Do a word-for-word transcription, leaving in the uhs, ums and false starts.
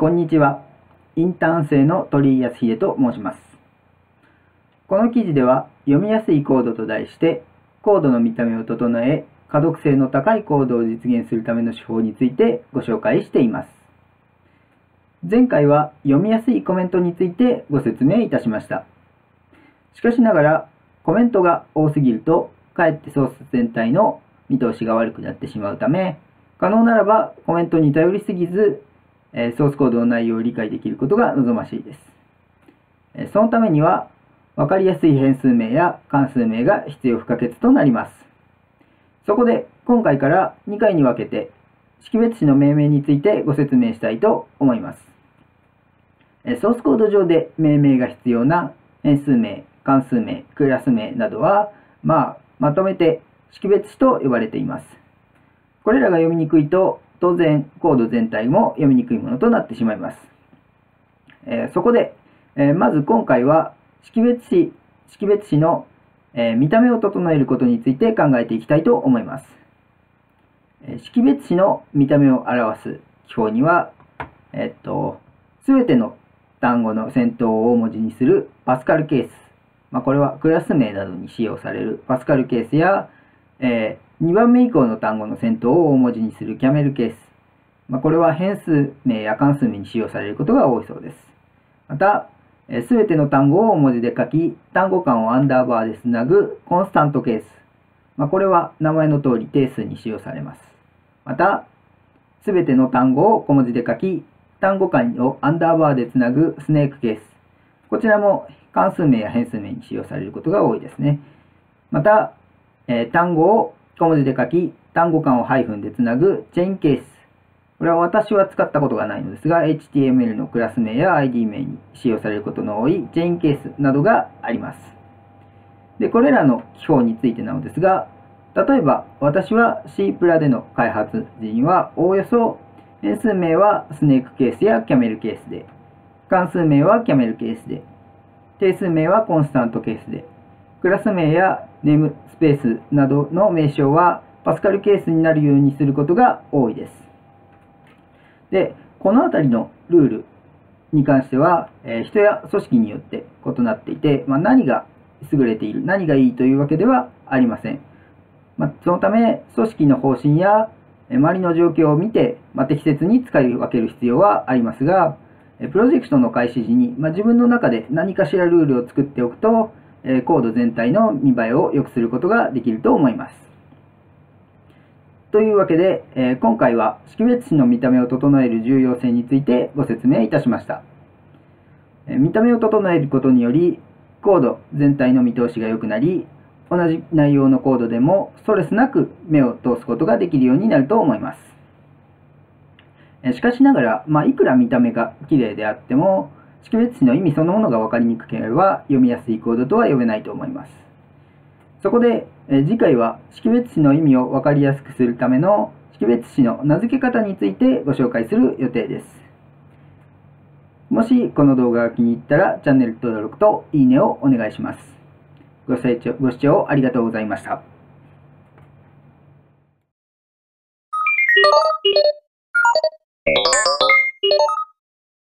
こんにちは。インターン生の鳥居康秀と申します。この記事では、読みやすいコードと題して、コードの見た目を整え、可読性の高いコードを実現するための手法についてご紹介しています。前回は読みやすいコメントについてご説明いたしました。しかしながら、コメントが多すぎると、かえってソース全体の見通しが悪くなってしまうため、可能ならばコメントに頼りすぎず、ソースコードの内容を理解できることが望ましいです。そのためには、わかりやすい変数名や関数名が必要不可欠となります。そこで、今回からにかいに分けて、識別子の命名についてご説明したいと思います。ソースコード上で命名が必要な変数名、関数名、クラス名などは、まあ、まとめて識別子と呼ばれています。これらが読みにくいと、当然、コード全体も読みにくいものとなってしまいます。えー、そこで、えー、まず今回は、識別子、識別子の、えー、見た目を整えることについて考えていきたいと思います。えー、識別子の見た目を表す記法には、えー、っと、すべての単語の先頭を大文字にするパスカルケース、まあ、これはクラス名などに使用されるパスカルケースや、えーにばんめ以降の単語の先頭を大文字にするキャメルケース。まあ、これは変数名や関数名に使用されることが多いそうです。また、すべての単語を大文字で書き、単語間をアンダーバーでつなぐコンスタントケース。まあ、これは名前の通り定数に使用されます。また、すべての単語を小文字で書き、単語間をアンダーバーでつなぐスネークケース。こちらも関数名や変数名に使用されることが多いですね。また、えー、単語を小文字で書き、単語間をハイフンでつなぐチェインケース。これは私は使ったことがないのですが、エイチティーエムエル のクラス名や アイディー 名に使用されることの多いチェインケースなどがあります。で、これらの記法についてなのですが、例えば私は C プラでの開発時には、おおよそ変数名はスネークケースやキャメルケースで、関数名はキャメルケースで、定数名はコンスタントケースで、クラス名やネームスペースなどの名称はパスカルケースになるようにすることが多いです。で、このあたりのルールに関しては、えー、人や組織によって異なっていて、まあ、何が優れている、何がいいというわけではありません。まあ、そのため、組織の方針や周りの状況を見て、まあ、適切に使い分ける必要はありますが、プロジェクトの開始時に、まあ、自分の中で何かしらルールを作っておくと、コード全体の見栄えを良くすることができると思います。というわけで、今回は識別子の見た目を整える重要性についてご説明いたしました。見た目を整えることにより、コード全体の見通しが良くなり、同じ内容のコードでもストレスなく目を通すことができるようになると思います。しかしながら、まあ、いくら見た目が綺麗であっても、識別子の意味そのものが分かりにくければ読みやすいコードとは呼べないと思います。そこで、え次回は識別子の意味を分かりやすくするための識別子の名付け方についてご紹介する予定です。もしこの動画が気に入ったらチャンネル登録といいねをお願いします。ご清聴、ご視聴ありがとうございました。